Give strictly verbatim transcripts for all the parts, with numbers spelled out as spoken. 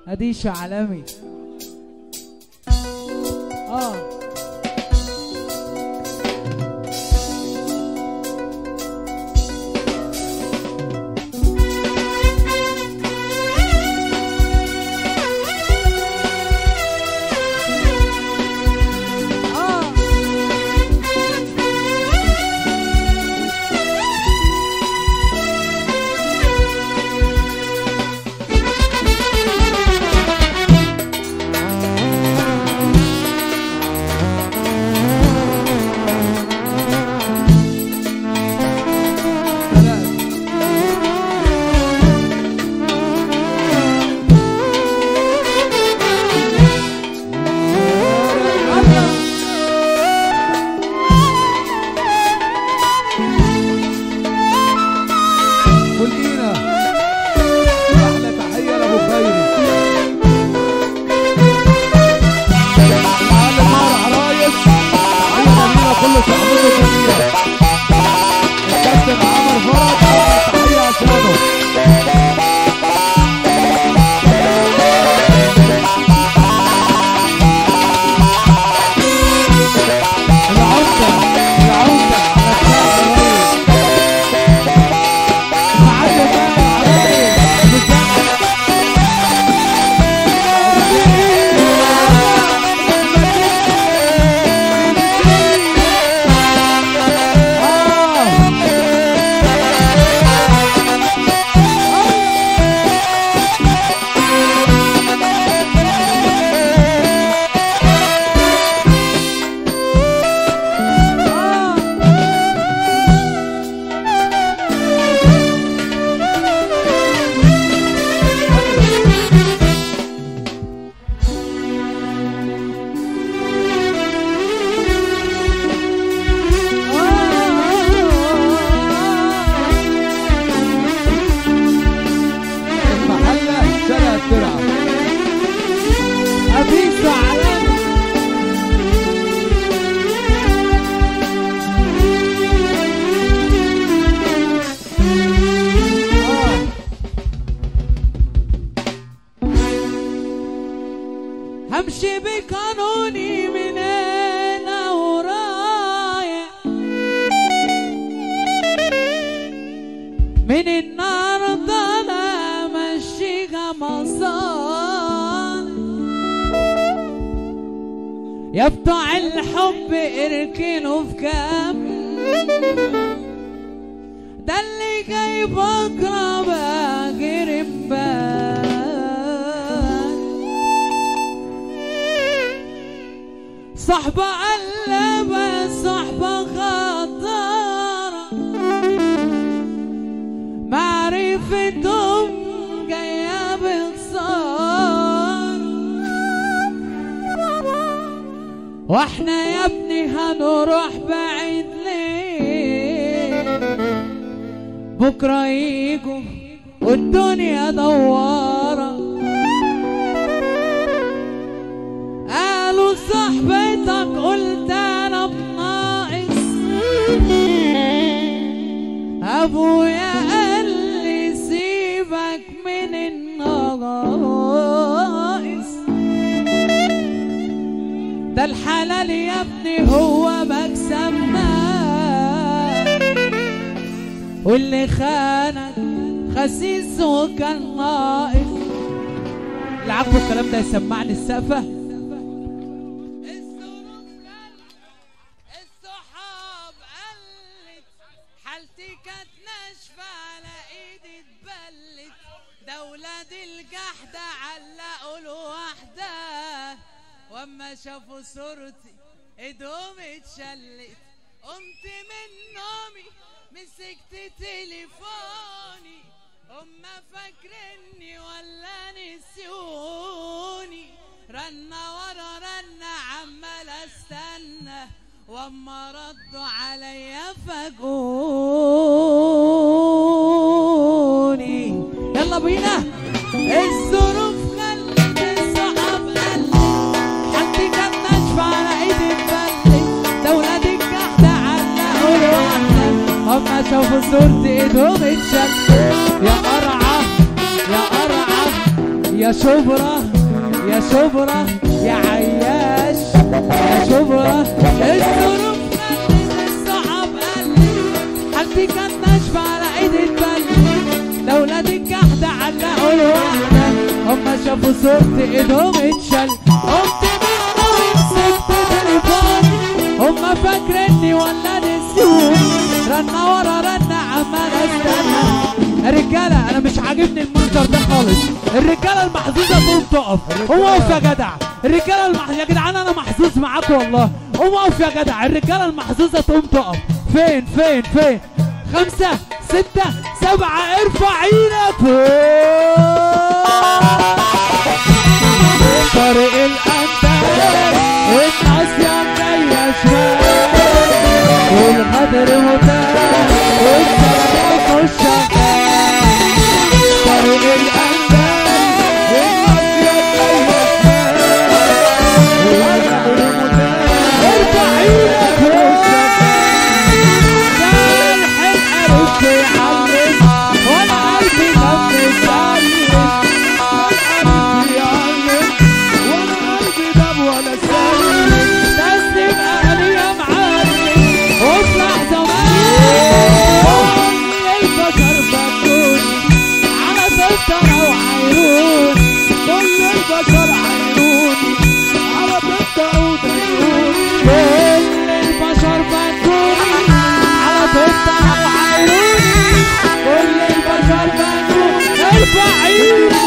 اديش عالمي. اه همشي بقانوني من هنا ورايح، من النهارده انا ماشيها مصالح، يا بتوع الحب اركنوا في كام، ده اللي جاي بكره باجر امبارح، صحبة قلبة صحبة خطارة، معرفتهم جاية بخسارة، واحنا يا ابني هنروح بعيد ليه، بكرة يجوا والدنيا دوارة، قالوا صاحبتك قلت انا بناقص، ابويا قال لي سيبك من الناقص، ده الحلال يا ابني هو مكسبنا، واللي خانك خسيس وكان ناقص. اللي عاجبه الكلام ده يسمعني السقفه. وما شافوا صورتي ايدهم اتشلت، قمت من نومي مسكت تليفوني، هما فاكريني ولا نسيوني، رنة ورا رنة عمال استنى، واما ردوا عليا فاجئوني. يلا بينا. الظروف خلت الصحاب قلت، حد كان ناشفة على ايدي اتبلت، ده ولاد الجحدة علقوا لوحدة، هما شافوا صورتي ايدهم اتشلت، يا قرعة يا قرعة يا شبرا يا شبرا يا عياش يا شبرا الظروف خلت الصعب قلي حالتي كانت ناشفة على ايد البلي لولاد الجحدة علقوا الوحدة هما شافوا صورتي ايدهم اتشل قمت منهم مسكت تليفوني هما فاكريني ولا نسيوني رنة ورا رنة عمال استنى الرجالة انا مش عاجبني المنظر ده خالص الرجالة المحظوظة تقوم تقف قوم اقف يا جدع الرجالة المح... يا جدعان انا محظوظ معاكم والله قوم اقف يا جدع الرجالة المحظوظة تقوم تقف فين فين فين خمسة ستة سبعة ارفع ايدك طريق الأندال الناصية جاية شمال والغدر متاح والسلام مش شغال طريق الأندال الناصية جاية شمال والغدر متاح ارفع ايدك مش شغال الحلقة رش يحلل وانا قلبي دم سالم قلبي يعلم وانا قلبي دم ولا سالم تسلم اهلي يا معلم واطلع زمان كل البشر فكوني على سلطنة وعيرون كل البشر عيروني على سلطنة وديروني كل البشر فكوني على سلطنة وعيروني كل البشر فكوني ارفع ايدك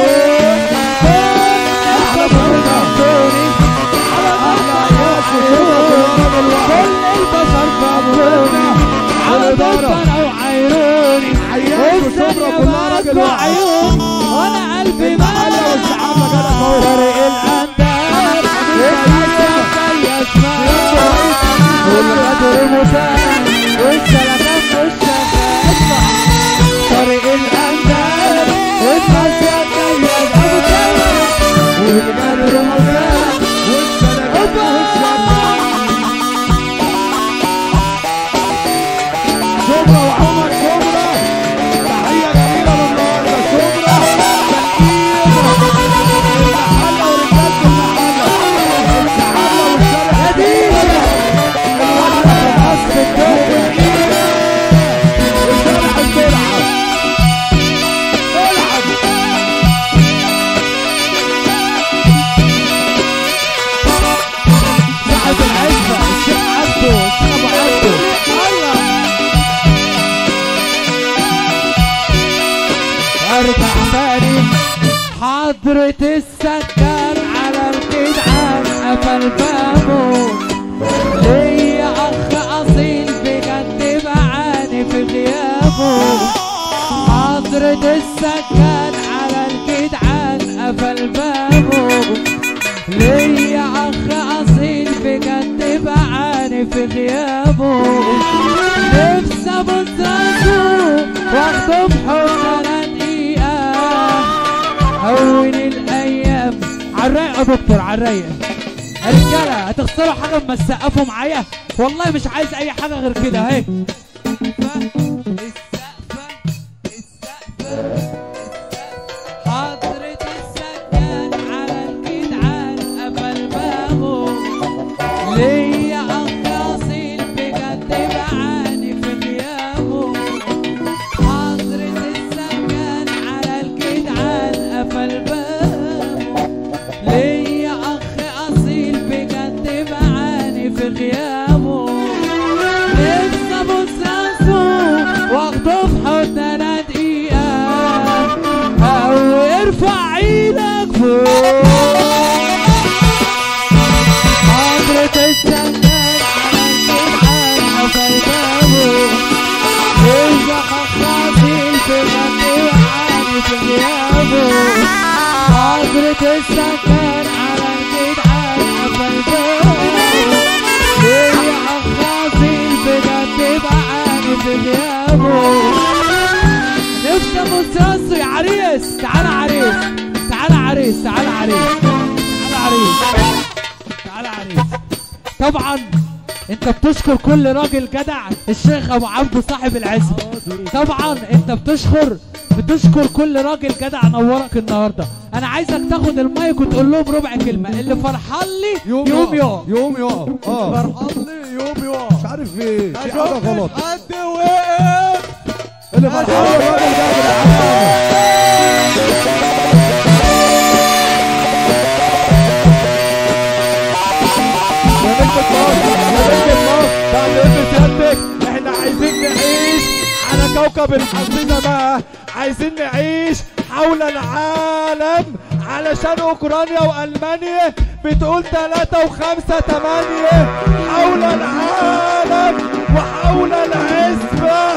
على ضربنا وعيروني والثانية بارك عيون وانا قلبي مالك طريق الأندال والناصية جاية شمال والغدر متاح والسلامات مش شغال طريق الأندال والناصية جاية شمال والغدر متاح والسلامات مش شغال شبرا وعمر شبرا تحية كبيرة للنهارده شبرا المحلة ورجالة المحلة السعادة والشرف هدية الوحدة في القصر الدولي والشرح السرعة العب صاحب العزة الشيخ عبده الشيخ ابو عبده الله ارجع تاني حضرة السكان على الجدعان قفل بابه ليا اخ اصيل بجد بعاني في غيابه حضرة السكان على الجدعان قفل بابه ليا اخ اصيل بجد بعاني في غيابه نفسي ابص راسه واخده بحضنه هون الايام عالرايق يا دكتور عالرايق رجاله هتخسروا حاجه اما تسقفوا معايا والله مش عايز اي حاجه غير كده اهي السقفه السقفه حضرة السكان على الجدعان قفل بابه ليا اخ اصيل بجد بعاني في غيابه حضرة السكان على الجدعان قفل بابه ليا اخ اصيل بجد بعاني في غيابه نفسي ابص راسه واخده في حضنه دقيقه او ارفع ايدك فوق حضرة السكان على الجدعان قفل بابه ليا اخ اصيل بجد بعاني في غيابه حضرة السكان على الجدعان قفل بابه ليا اخ اصيل بجد بعاني في غيابه نفسي ابص راسه يا عريس تعالى عريس تعالى عريس تعالى عريس تعالى عريس تعالى عريس طبعا انت بتشكر كل راجل جدع الشيخ ابو عبده صاحب العزة طبعا انت بتشكر بتشكر كل راجل جدع نورك النهارده. انا عايزك تاخد المايك وتقول لهم ربع كلمه. اللي فرحان لي يوم يوم يقف يوم يقف. اه فرحان لي يوم يقف. مش عارف ايه، في حاجه غلط. حد وقف اللي فرحان لي الراجل ده يا جدعان. يا بنت مصر يا بنت مصر بعد اذن سيادتك احنا عايزين نعيش على كوكب الحظيظه بقى، عايزين نعيش حول العالم علشان اوكرانيا والمانيا بتقول تلاتة وخمسة تمانية حول العالم وحول العزبة.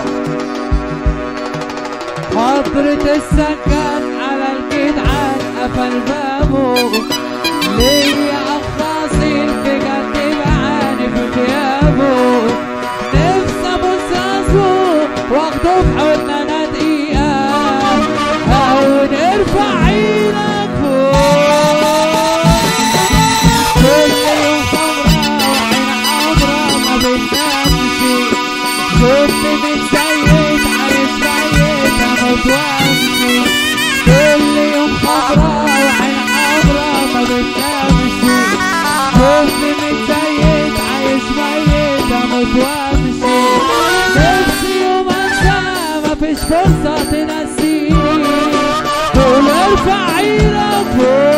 حضرة السكن على الجدعان قفل بابه، ليا اخ اصيل في جد بعاني في غيابه، نفسي ابص اصله واخده في حضننا دقيقة او نرفع عينك فوق. كل يوم خمرة وعين حمرا ما بننامش، شفت متزيد عايش ميت اموت وامشي. كل يوم خمرة وعين حمرا ما بننامش، شفت متزيد عايش ميت اموت وامشي. نفسي يوم انسى مفيش فرصة تنسيني، قول ارفع عينك فوق.